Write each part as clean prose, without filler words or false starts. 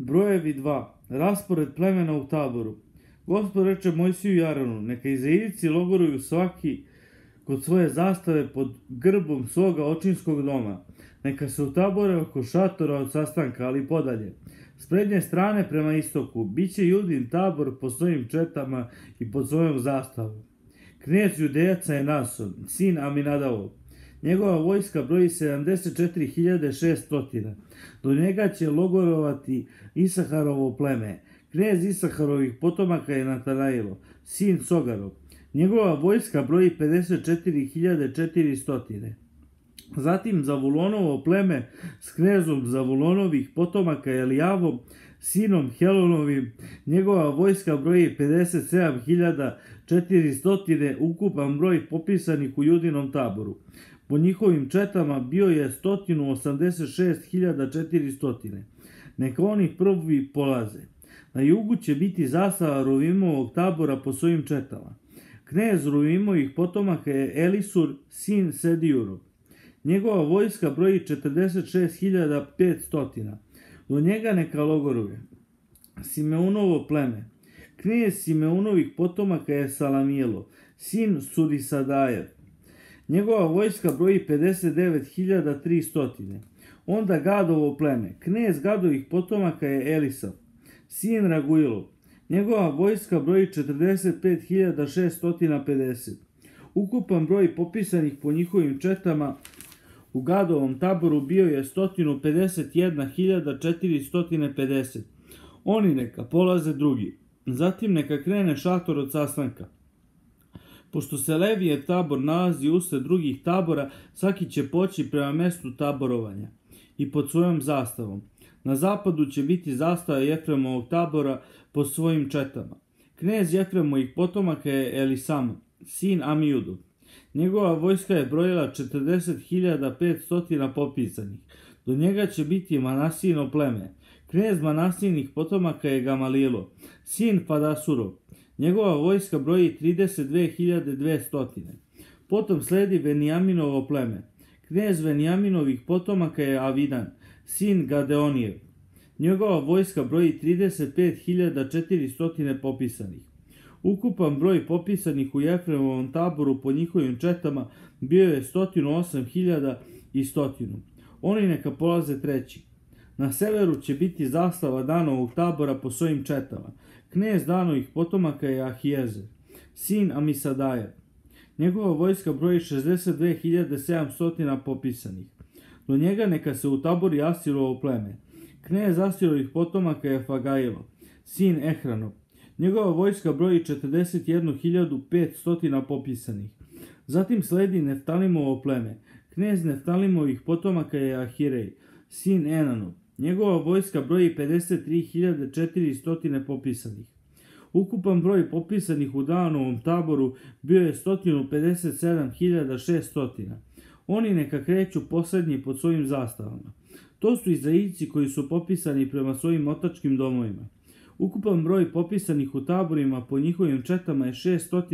Brojevi 2. Raspored plemena u taboru. Gospod reče Mojsiju i Aronu, neka Izraelci logoruju svaki kod svoje zastave pod grbom svoga očinskog doma. Neka se utabore oko šatora od sastanka, ali podalje. S prednje strane prema istoku, biće Judin tabor po svojim četama i pod svojom zastavom. Knez Judejaca je Nason, sin Aminadavov. Njegova vojska broji 74.600. Do njega će logorovati Isaharovo pleme. Knez Isaharovih potomaka je Natanailo, sin Sogarov. Njegova vojska broji 54.400. Zatim Zavulonovo pleme s knezom Zavulonovih potomaka Elijavom, sinom Helonovim. Njegova vojska broji 57.400. Ukupan broj popisanih u Judinom taboru. Po njihovim četama bio je 186.400. Neka oni prvi polaze. Na jugu će biti zastava Ruvimovog tabora po svojim četama. Knez Ruvimovih potomaka je Elisur, sin Sedijurov. Njegova vojska broji 46.500. Do njega neka logoruje Simeunovo pleme. Knez Simeunovih potomaka je Salamijelo, sin Surisadajev. Njegova vojska broji 59.300. Onda Gadovo pleme. Knez Gadovih potomaka je Elisav, sin Raguilov. Njegova vojska broji 45.650. Ukupan broj popisanih po njihovim četama u Gadovom taboru bio je 151.450. Oni neka polaze drugi. Zatim neka krene šator od sastanka. Pošto se Levijev tabor nalazi usred drugih tabora, svaki će poći prema mestu taborovanja i pod svojom zastavom. Na zapadu će biti zastava Jefremovog tabora po svojim četama. Knez Jefremovih potomaka je Elisama, sin Amijudov. Njegova vojska je brojila 40.500 popisanih. Do njega će biti Manasijino pleme. Knez Manasijinih potomaka je Gamalilo, sin Fadasurov. Njegova vojska broji 32.200. Potom sledi Venijaminovo pleme. Knez Venijaminovih potomaka je Avidan, sin Gadeonijev. Njegova vojska broji 35.400 popisanih. Ukupan broj popisanih u Jefremovom taboru po njihovim četama bio je 108.100. Oni neka polaze treći. Na severu će biti zastava Danovog tabora po svojim četama. Knez Danovih potomaka je Ahijezer, sin Amisadajev. Njegova vojska broji 62.700 popisanih. Do njega neka se utabori Asirovo pleme. Knez Asirovih potomaka je Fagailo, sin Ehranov. Njegova vojska broji 41.500 popisanih. Zatim sledi Neftalimovo pleme. Knez Neftalimovih potomaka je Ahirej, sin Enanov. Njegova vojska broji 53.400 popisanih. Ukupan broj popisanih u Danovom taboru bio je 157.600. Oni neka kreću posljednji pod svojim zastavama. To su Izraelci koji su popisani prema svojim otačkim domovima. Ukupan broj popisanih u taborima po njihovim četama je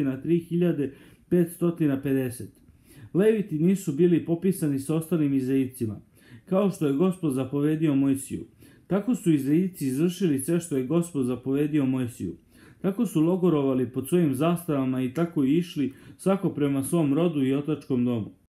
603.550. Leviti nisu bili popisani sa ostalim Izraelcima, kao što je Gospod zapovedio Mojsiju. Tako su Izraelci izvršili sve što je Gospod zapovedio Mojsiju. Tako su logorovali pod svojim zastavama i tako i išli svako prema svom rodu i otačkom domu.